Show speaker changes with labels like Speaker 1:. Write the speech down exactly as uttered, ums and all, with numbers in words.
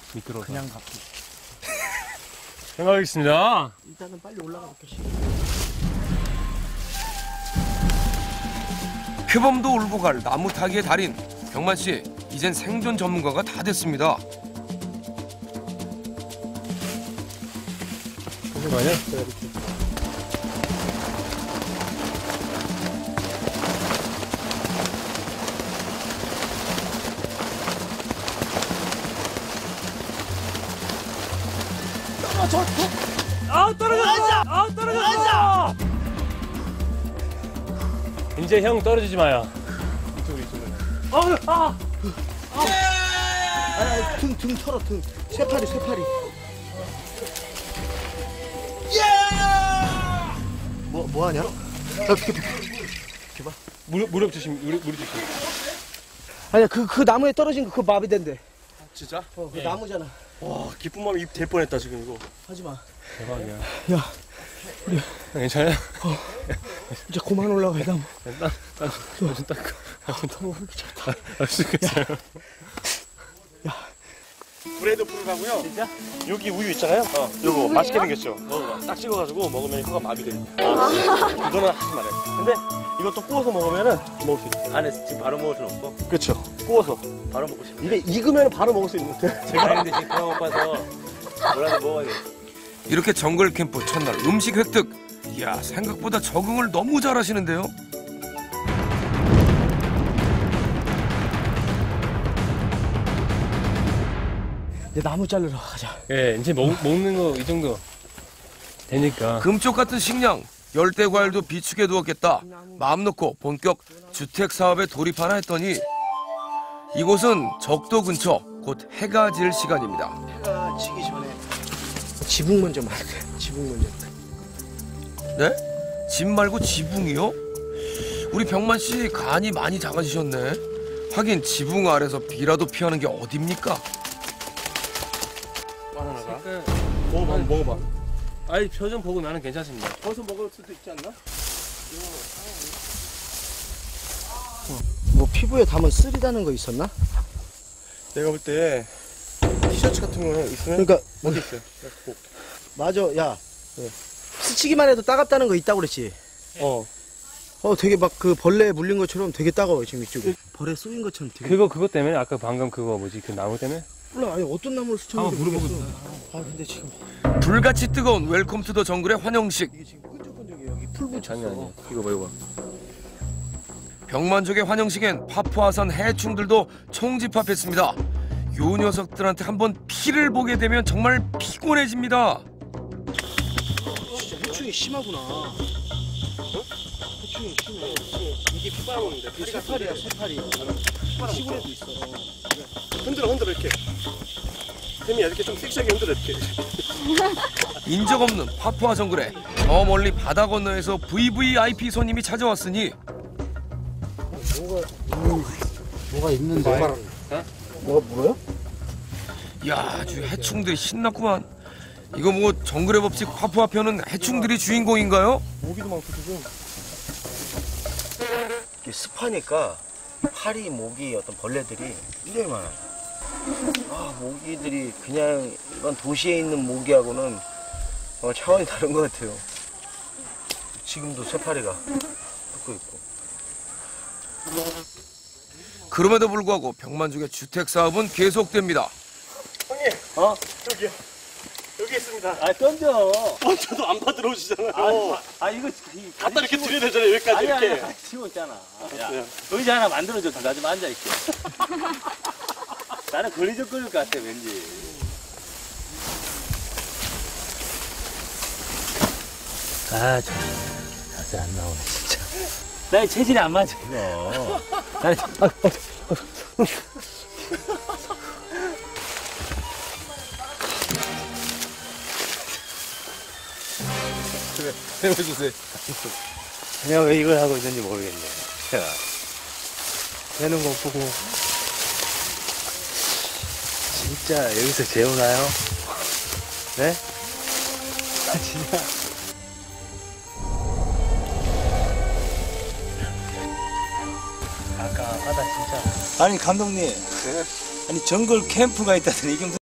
Speaker 1: 미끄러워.
Speaker 2: 그냥 갖고.
Speaker 1: 생각하겠습니다.
Speaker 2: 일단은 빨리 올라가 볼게.
Speaker 3: 표범도 울고 갈 나무 타기의 달인 병만 씨, 이젠 생존 전문가가 다 됐습니다.
Speaker 1: 무슨 말이야?
Speaker 2: 떨어져!
Speaker 1: 아 떨어졌어! 아 떨어졌어! 이제 형 떨어지지 마요. 이쪽으로 이쪽으로. 아! 아!
Speaker 2: 아, 등, 등 털어, 등. 쇠파리, 쇠파리. 뭐, 뭐 하냐? 야, 비켜, 비켜. 비켜봐.
Speaker 1: 무릎, 무릎 조심, 무릎, 무릎 조심.
Speaker 2: 아니야, 그, 그 나무에 떨어진 거, 그거 마비된대.
Speaker 1: 진짜?
Speaker 2: 어, 그
Speaker 1: 예.
Speaker 2: 나무잖아.
Speaker 1: 와, 기쁜 마음이 입 될 뻔했다, 지금 이거.
Speaker 2: 하지 마.
Speaker 1: 대박이야.
Speaker 2: 야, 우리.
Speaker 1: 괜찮아요?
Speaker 2: 어, 이제 그만 올라가, 이 나무.
Speaker 1: 딴, 딴, 좀 닦고.
Speaker 2: 너무 좋다.
Speaker 1: 알 수 있겠어요.
Speaker 2: 야.
Speaker 1: 브레드 프루라고요. 진짜? 여기 우유 있잖아요. 어, 요거 맛있게 생겼죠. 먹어봐. 딱 찍어가지고 먹으면 혀가 마비돼. 이거는 하지 말아요. 근데 이것도 구워서 먹으면은 먹을 수 있어요.
Speaker 4: 안에 지금 바로 먹을 수는 없고
Speaker 1: 그렇죠. 구워서.
Speaker 4: 바로 먹고 싶은데
Speaker 2: 입에 익으면 바로 먹을 수 있는데.
Speaker 4: 제가 근데 지금 그만 못 봐서 뭐라도 먹어야 돼.
Speaker 3: 이렇게 정글 캠프 첫날 음식 획득. 이야, 생각보다 적응을 너무 잘하시는데요.
Speaker 2: 이제 나무 자르러 가자.
Speaker 1: 예, 이제 먹, 먹는 거 이 정도 되니까.
Speaker 3: 금쪽 같은 식량, 열대 과일도 비축해 두었겠다. 마음 놓고 본격 주택 사업에 돌입하나 했더니 이곳은 적도 근처, 곧 해가 질 시간입니다.
Speaker 2: 해가 지기 전에 지붕 먼저 말해. 지붕 먼저.
Speaker 3: 네? 집 말고 지붕이요? 우리 병만 씨 간이 많이 작아지셨네. 하긴 지붕 아래서 비라도 피하는 게 어딥니까?
Speaker 1: 바나나가. 먹어봐, 먹어봐. 아이, 표정 보고 나는 괜찮습니다.
Speaker 2: 벌써 먹을 수도 있지 않나? 뭐 피부에 담은 쓰리다는 거 있었나?
Speaker 1: 내가 볼 때 티셔츠 같은 거 있으면
Speaker 2: 그러니까
Speaker 1: 어디 있어요?
Speaker 2: 맞아. 야, 스치기만 해도 따갑다는 거 있다고 그랬지.
Speaker 1: 어.
Speaker 2: 어, 되게 막 그 벌레에 물린 것처럼 되게 따가워 지금 이쪽이. 벌에 쏘인 것처럼 되게.
Speaker 1: 그거 그거 때문에 아까 방금 그거 뭐지 그 나무 때문에?
Speaker 2: 몰라. 아니 어떤 나무를 스쳤는지 모르겠어. 아 근데 지금
Speaker 3: 불같이 뜨거운 웰컴 투 더 정글의 환영식.
Speaker 2: 이게 지금 끈적끈적해. 여기 풀 붙였어.
Speaker 1: 장난 아니야. 이거 봐 이거 봐.
Speaker 3: 병만족의 환영식엔 파푸아산 해충들도 총집합했습니다. 요 녀석들한테 한번 피를 보게 되면 정말 피곤해집니다.
Speaker 2: 진짜 해충이 심하구나. 어? 해충이 심해.
Speaker 1: 이게 피 빨아먹는데.
Speaker 2: 이게 새파리야, 새파리. 시골에도 있어.
Speaker 1: 흔들어 흔들어 이렇게. 햄이야 이렇게 좀 씩씩하게 흔들어 이렇게.
Speaker 3: 인적 없는 파푸아 정글에 저 멀리 바다 건너에서 브이브이아이피 손님이 찾아왔으니
Speaker 2: 뭐가 있는, 뭐가 있는데?
Speaker 1: 어?
Speaker 2: 뭐가 물어요?
Speaker 3: 야, 아주 해충들이 신났구만. 이거 뭐 정글의 법칙 파푸아 편은 해충들이 주인공인가요?
Speaker 1: 모기도 많고 지금.
Speaker 2: 이게 습하니까 파리, 모기, 어떤 벌레들이 굉장히 많아요. 아, 모기들이 그냥 일반 도시에 있는 모기하고는 어, 차원이 다른 것 같아요. 지금도 새파리가 붙고 있고.
Speaker 3: 그럼에도 불구하고 병만족의 주택 사업은 계속됩니다.
Speaker 1: 형님. 어? 여기요. 여기 있습니다.
Speaker 4: 아 던져.
Speaker 1: 던져도 안 받으러 오시잖아요.
Speaker 4: 아, 아 이거 이-
Speaker 1: 갖다 이렇게 드려야 되잖아요. 여기까지
Speaker 4: 아니
Speaker 1: 이렇게.
Speaker 4: 아니 아니 치고 있잖아. 야
Speaker 1: 네.
Speaker 4: 의자 하나 만들어줘. 나 좀 앉아 있게. 나는 걸리적거릴 것 같아 왠지. 아 참. 자세 안 나오네 진짜. 나의 체질이 안 맞아 이거. 나는
Speaker 1: 해주세요.
Speaker 4: 내가 왜 이걸 하고 있는지 모르겠네. 제가.
Speaker 2: 되는 거 보고.
Speaker 4: 진짜 여기서 재우나요? 네? 아 진짜. 아까하다 진짜. 아니 감독님. 네? 아니 정글 캠프가 있다더니 이게 무슨